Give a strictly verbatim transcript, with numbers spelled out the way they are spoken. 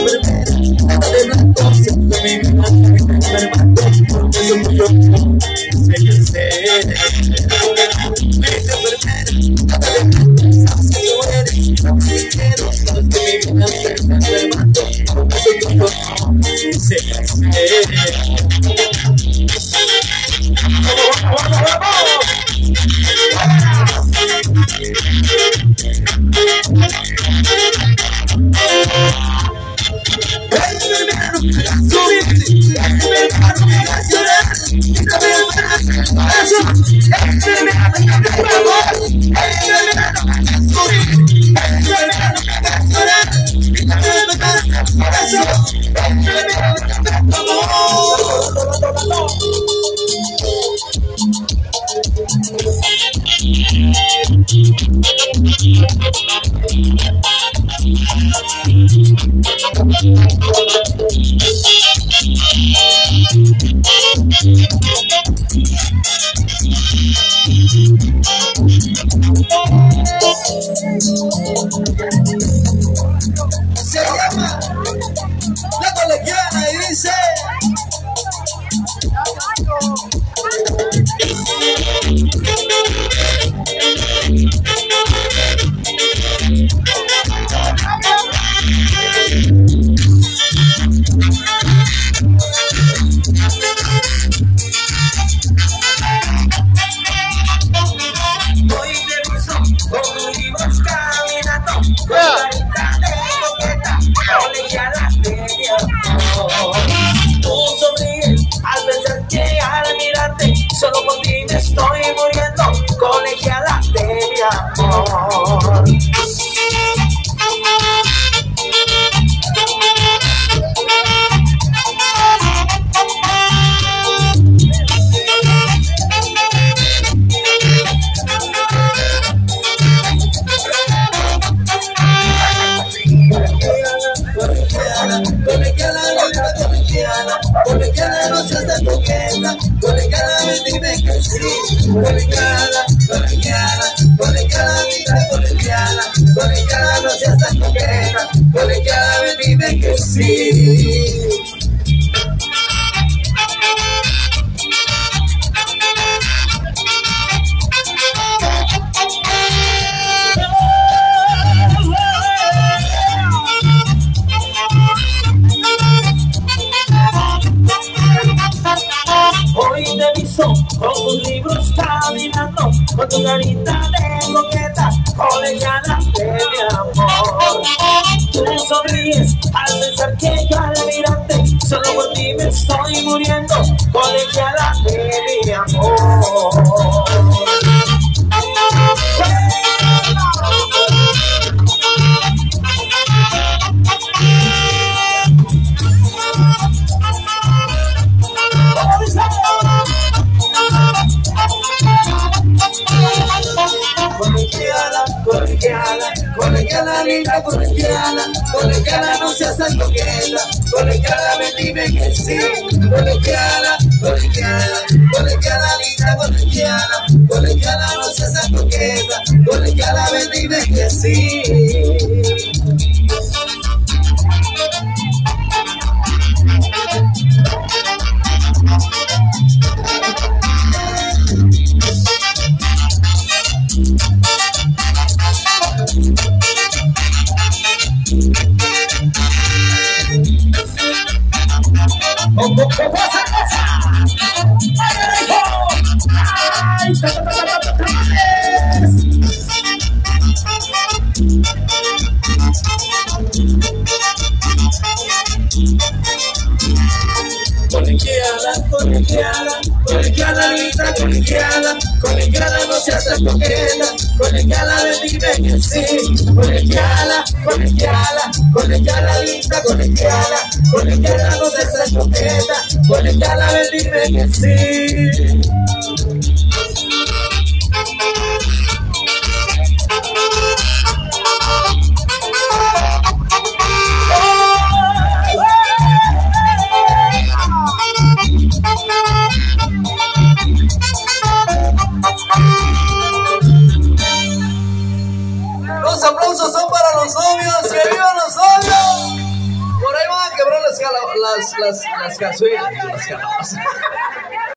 Se llama La Colegiala y dice hoy te visto con un libro caminando con la hija de coqueta, colegiala de mi amor. Tú sonríes al pensar que al mirarte solo por ti me estoy muriendo, colegiala de mi amor. Colegiala, colegiala, colegiala, no seas tan coqueta, colegiala, ven dime que sí, colegiala, colegiala, colegiala, mira, colegiala, colegiala, no seas tan coqueta, colegiala, ven dime que sí. Hoy te visto con tus libros caminando, con tu carita de coqueta, colegiala de mi amor. Tú sonríes al pensar que yo al mirarte solo por ti me estoy muriendo, colegiala de mi amor. Colegiala, colegiala, colegiala, linda, colegiala, colegiala, no seas tan coqueta, colegiala, ven dime que sí, colegiala, colegiala, colegiala, linda, colegiala, colegiala, no seas tan coqueta, colegiala, ven dime que sí. Colegiala, colegiala, colegiala, linda, colegiala, colegiala, no seas tan coqueta, colegiala, ven dime que sí, colegiala, colegiala, colegiala, linda, colegiala, colegiala, no seas tan coqueta, colegiala, ven dime que sí. Los aplausos son para los novios, que vivan los novios. Por ahí las, cala- las, las, las cazuelas, las calabazas.